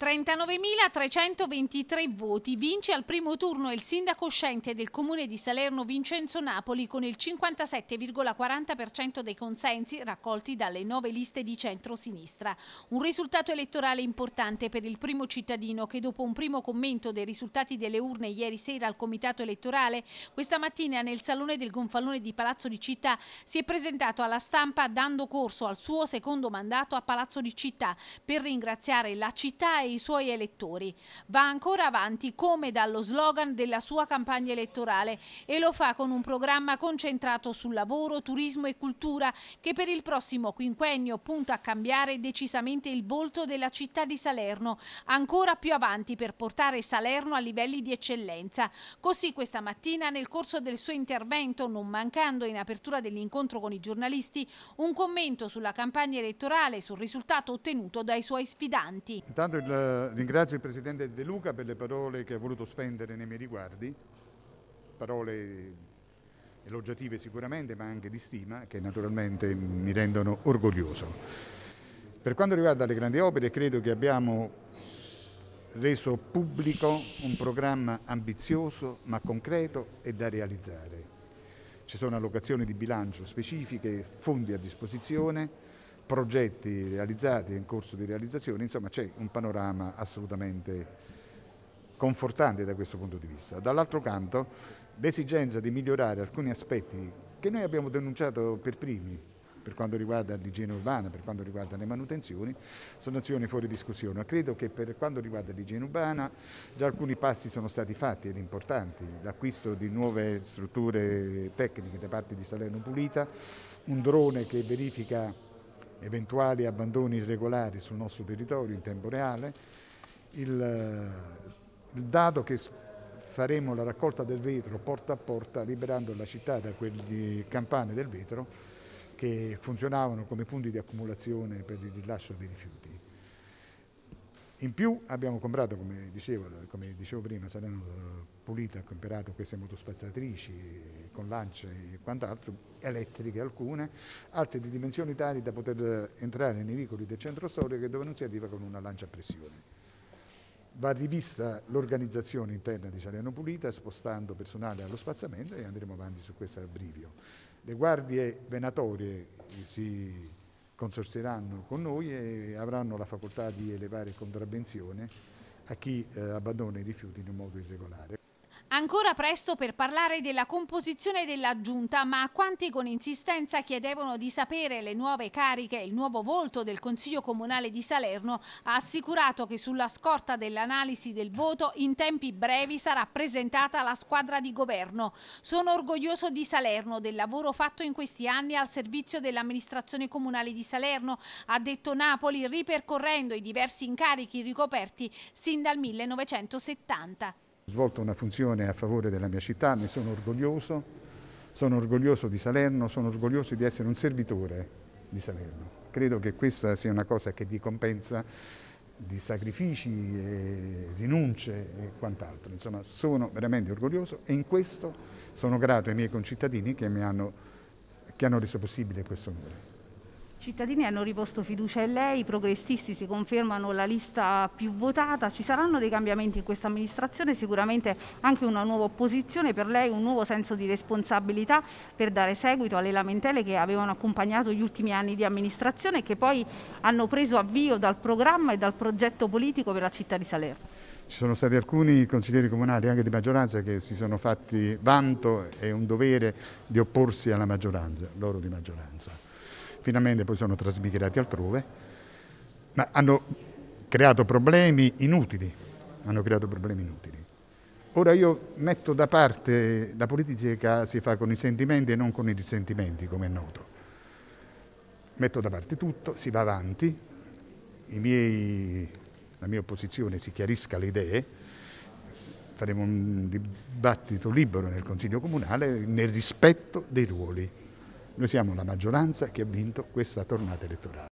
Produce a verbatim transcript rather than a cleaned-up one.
trentanovemilatrecentoventitré voti, vince al primo turno il sindaco uscente del comune di Salerno Vincenzo Napoli con il cinquantasette virgola quaranta per cento dei consensi raccolti dalle nove liste di centro-sinistra. Un risultato elettorale importante per il primo cittadino che dopo un primo commento dei risultati delle urne ieri sera al comitato elettorale, questa mattina nel salone del Gonfalone di Palazzo di Città si è presentato alla stampa dando corso al suo secondo mandato a Palazzo di Città per ringraziare la città e i suoi elettori. Va ancora avanti come dallo slogan della sua campagna elettorale e lo fa con un programma concentrato sul lavoro, turismo e cultura che per il prossimo quinquennio punta a cambiare decisamente il volto della città di Salerno, ancora più avanti per portare Salerno a livelli di eccellenza. Così questa mattina nel corso del suo intervento, non mancando in apertura dell'incontro con i giornalisti, un commento sulla campagna elettorale e sul risultato ottenuto dai suoi sfidanti. Intanto il, ringrazio il Presidente De Luca per le parole che ha voluto spendere nei miei riguardi, parole elogiative sicuramente ma anche di stima che naturalmente mi rendono orgoglioso. Per quanto riguarda le grandi opere credo che abbiamo reso pubblico un programma ambizioso ma concreto e da realizzare. Ci sono allocazioni di bilancio specifiche, fondi a disposizione, progetti realizzati e in corso di realizzazione, insomma c'è un panorama assolutamente confortante da questo punto di vista. Dall'altro canto l'esigenza di migliorare alcuni aspetti che noi abbiamo denunciato per primi, per quanto riguarda l'igiene urbana, per quanto riguarda le manutenzioni, sono azioni fuori discussione. Credo che per quanto riguarda l'igiene urbana già alcuni passi sono stati fatti ed importanti, l'acquisto di nuove strutture tecniche da parte di Salerno Pulita, un drone che verifica eventuali abbandoni irregolari sul nostro territorio in tempo reale, il, il dato che faremo la raccolta del vetro porta a porta liberando la città da quelle campane del vetro che funzionavano come punti di accumulazione per il rilascio dei rifiuti. In più abbiamo comprato, come dicevo, come dicevo prima, Salerno Pulita ha comprato queste motospazzatrici con lance e quant'altro, elettriche alcune, altre di dimensioni tali da poter entrare nei vicoli del centro storico dove non si arriva con una lancia a pressione. Va rivista l'organizzazione interna di Salerno Pulita spostando personale allo spazzamento e andremo avanti su questo abbrivio. Le guardie venatorie si consorzieranno con noi e avranno la facoltà di elevare contravvenzione a chi eh, abbandona i rifiuti in un modo irregolare. Ancora presto per parlare della composizione della giunta, ma a quanti con insistenza chiedevano di sapere le nuove cariche e il nuovo volto del Consiglio Comunale di Salerno, ha assicurato che sulla scorta dell'analisi del voto in tempi brevi sarà presentata la squadra di governo. Sono orgoglioso di Salerno, del lavoro fatto in questi anni al servizio dell'amministrazione comunale di Salerno, ha detto Napoli ripercorrendo i diversi incarichi ricoperti sin dal millenovecentosettanta. Ho svolto una funzione a favore della mia città, ne sono orgoglioso, sono orgoglioso di Salerno, sono orgoglioso di essere un servitore di Salerno. Credo che questa sia una cosa che ricompensa di sacrifici, e rinunce e quant'altro. Insomma, sono veramente orgoglioso e in questo sono grato ai miei concittadini che mi hanno, che hanno reso possibile questo onore. I cittadini hanno riposto fiducia in lei, i progressisti si confermano la lista più votata, ci saranno dei cambiamenti in questa amministrazione, sicuramente anche una nuova opposizione, per lei un nuovo senso di responsabilità per dare seguito alle lamentele che avevano accompagnato gli ultimi anni di amministrazione e che poi hanno preso avvio dal programma e dal progetto politico per la città di Salerno. Ci sono stati alcuni consiglieri comunali, anche di maggioranza, che si sono fatti vanto e un dovere di opporsi alla maggioranza, loro di maggioranza. Finalmente poi sono trasmigrati altrove, ma hanno creato problemi inutili, hanno creato problemi inutili. Ora io metto da parte, la politica si fa con i sentimenti e non con i risentimenti, come è noto. Metto da parte tutto, si va avanti, i miei, la mia opposizione si chiarisca le idee, faremo un dibattito libero nel Consiglio Comunale nel rispetto dei ruoli. Noi siamo la maggioranza che ha vinto questa tornata elettorale.